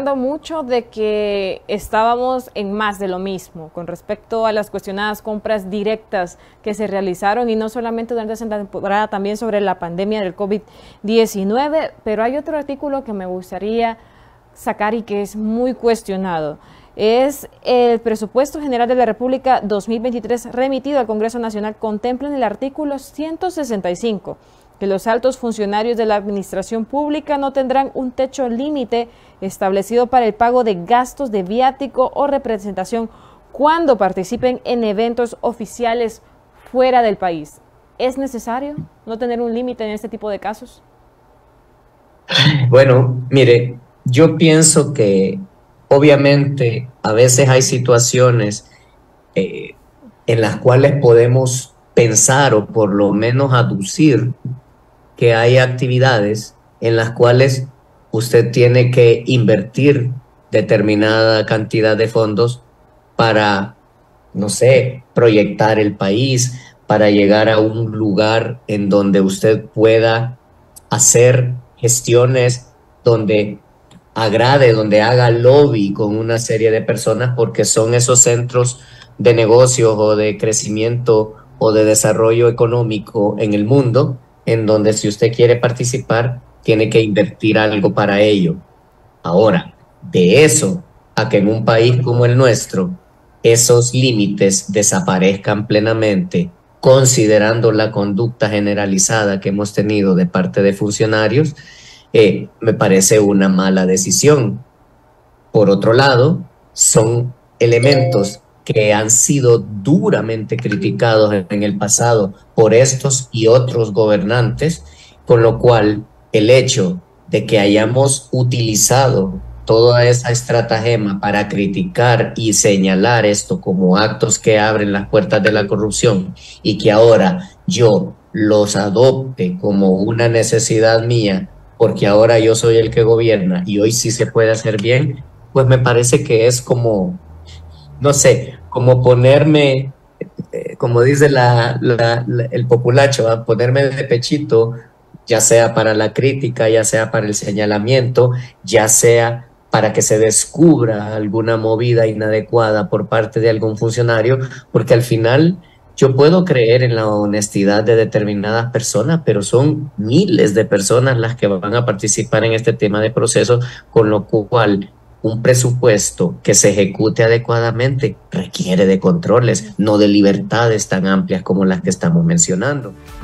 mucho de que estábamos en más de lo mismo con respecto a las cuestionadas compras directas que se realizaron, y no solamente durante esta temporada, también sobre la pandemia del COVID-19, pero hay otro artículo que me gustaría sacar y que es muy cuestionado. Es el Presupuesto General de la República 2023 remitido al Congreso Nacional. Contempla en el artículo 165 que los altos funcionarios de la administración pública no tendrán un techo límite establecido para el pago de gastos de viático o representación cuando participen en eventos oficiales fuera del país. ¿Es necesario no tener un límite en este tipo de casos? Bueno, mire, yo pienso que obviamente a veces hay situaciones en las cuales podemos pensar o por lo menos aducir que hay actividades en las cuales usted tiene que invertir determinada cantidad de fondos para, no sé, proyectar el país, para llegar a un lugar en donde usted pueda hacer gestiones donde agrade, donde haga lobby con una serie de personas, porque son esos centros de negocios o de crecimiento o de desarrollo económico en el mundo, en donde si usted quiere participar, tiene que invertir algo para ello. Ahora, de eso a que en un país como el nuestro, esos límites desaparezcan plenamente, considerando la conducta generalizada que hemos tenido de parte de funcionarios, me parece una mala decisión. Por otro lado, son elementos que han sido duramente criticados en el pasado por estos y otros gobernantes, con lo cual el hecho de que hayamos utilizado toda esa estratagema para criticar y señalar esto como actos que abren las puertas de la corrupción y que ahora yo los adopte como una necesidad mía porque ahora yo soy el que gobierna y hoy sí se puede hacer bien, pues me parece que es como, no sé, como ponerme, como dice el populacho, ¿va? Ponerme de pechito, ya sea para la crítica, ya sea para el señalamiento, ya sea para que se descubra alguna movida inadecuada por parte de algún funcionario, porque al final yo puedo creer en la honestidad de determinadas personas, pero son miles de personas las que van a participar en este tema de proceso, con lo cual un presupuesto que se ejecute adecuadamente requiere de controles, no de libertades tan amplias como las que estamos mencionando.